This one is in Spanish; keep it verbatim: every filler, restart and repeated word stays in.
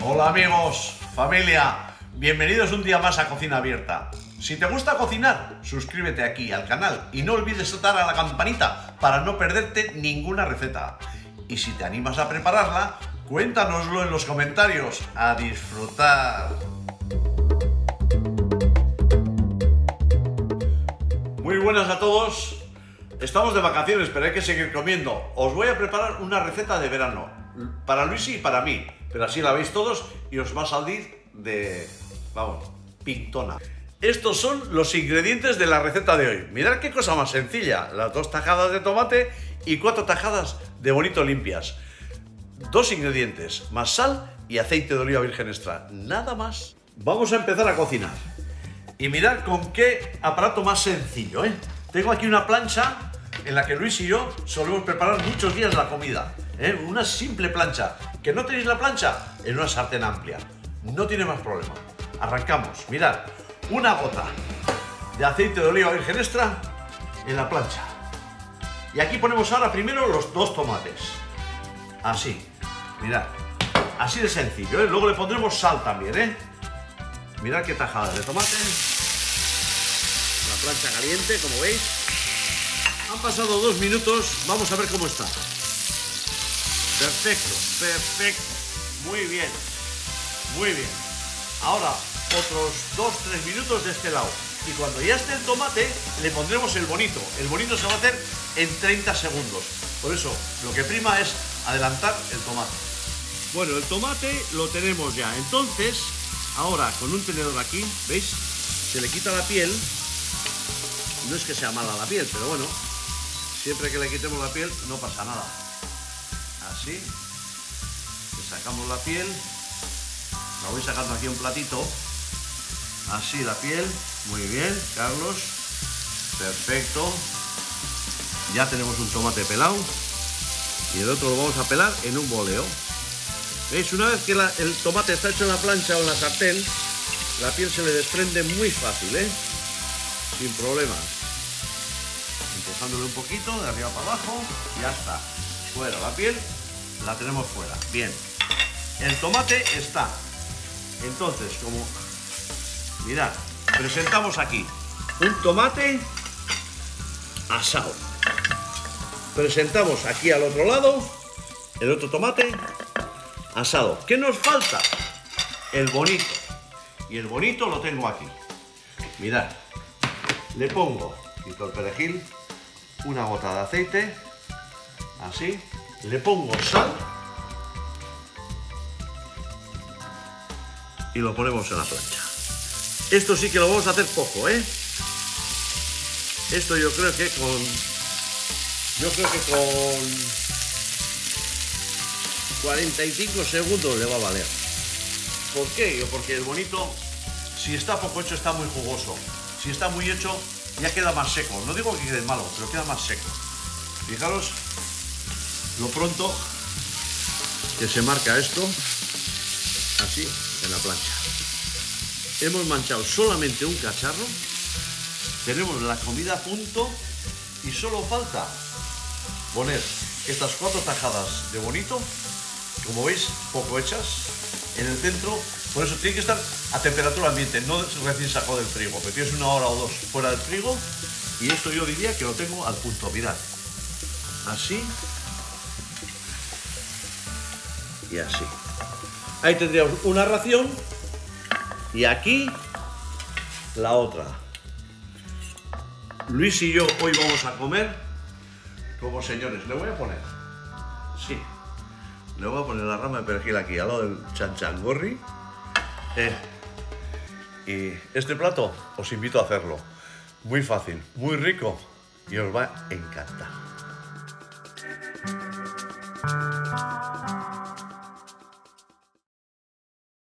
Hola amigos, familia, bienvenidos un día más a Cocina Abierta. Si te gusta cocinar, suscríbete aquí al canal y no olvides dar a la campanita para no perderte ninguna receta. Y si te animas a prepararla, cuéntanoslo en los comentarios. ¡A disfrutar! Muy buenas a todos. Estamos de vacaciones, pero hay que seguir comiendo. Os voy a preparar una receta de verano, para Luisi y para mí, pero así la veis todos y os va a salir de, vamos, pintona. Estos son los ingredientes de la receta de hoy. Mirad qué cosa más sencilla, las dos tajadas de tomate y cuatro tajadas de bonito limpias. Dos ingredientes, más sal y aceite de oliva virgen extra, nada más. Vamos a empezar a cocinar. Y mirad con qué aparato más sencillo, ¿eh? Tengo aquí una plancha en la que Luis y yo solemos preparar muchos días la comida, ¿eh? Una simple plancha. ¿Que no tenéis la plancha? En una sartén amplia. No tiene más problema. Arrancamos. Mirad, una gota de aceite de oliva virgen extra en la plancha. Y aquí ponemos ahora primero los dos tomates. Así. Mirad. Así de sencillo, ¿eh? Luego le pondremos sal también, ¿eh? Mirad qué tajada de tomate. La plancha caliente, como veis. Han pasado dos minutos. Vamos a ver cómo está. Perfecto, perfecto. Muy bien. Muy bien. Ahora, otros dos tres minutos de este lado. Y cuando ya esté el tomate, le pondremos el bonito. El bonito se va a hacer en treinta segundos. Por eso, lo que prima es adelantar el tomate. Bueno, el tomate lo tenemos ya. Entonces, ahora con un tenedor aquí, ¿veis? Se le quita la piel. No es que sea mala la piel, pero bueno, siempre que le quitemos la piel no pasa nada. Así, le sacamos la piel, la voy sacando aquí un platito. Así la piel, muy bien, Carlos, perfecto. Ya tenemos un tomate pelado y el otro lo vamos a pelar en un boleo. ¿Veis? Una vez que la, el tomate está hecho en la plancha o en la sartén, la piel se le desprende muy fácil, ¿eh? Sin problemas. Empujándole un poquito de arriba para abajo, ya está. Fuera la piel, la tenemos fuera. Bien. El tomate está. Entonces, como... mirad, presentamos aquí un tomate asado. Presentamos aquí al otro lado el otro tomate asado. ¿Qué nos falta? El bonito. Y el bonito lo tengo aquí. Mirad. Le pongo, quito el perejil, una gota de aceite, así. Le pongo sal y lo ponemos en la plancha. Esto sí que lo vamos a hacer poco, ¿eh? Esto yo creo que con... Yo creo que con cuarenta y cinco segundos le va a valer. ¿Por qué? Porque el bonito, si está poco hecho, está muy jugoso. Si está muy hecho, ya queda más seco. No digo que quede malo, pero queda más seco. Fijaros lo pronto que se marca esto, así, en la plancha. Hemos manchado solamente un cacharro, tenemos la comida a punto y solo falta poner estas cuatro tajadas de bonito, como veis, poco hechas, en el centro. Por eso tiene que estar a temperatura ambiente, no recién sacado del frigo. Me tienes una hora o dos fuera del frigo y esto yo diría que lo tengo al punto. Mirad, así y así. Ahí tendríamos una ración y aquí la otra. Luis y yo hoy vamos a comer como señores. Le voy a poner, sí, le voy a poner la rama de perejil aquí al lado del chanchangorri. Eh, y este plato os invito a hacerlo. Muy fácil, muy rico y os va a encantar.